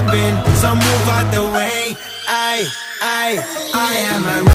jumping, so move out the way. I am a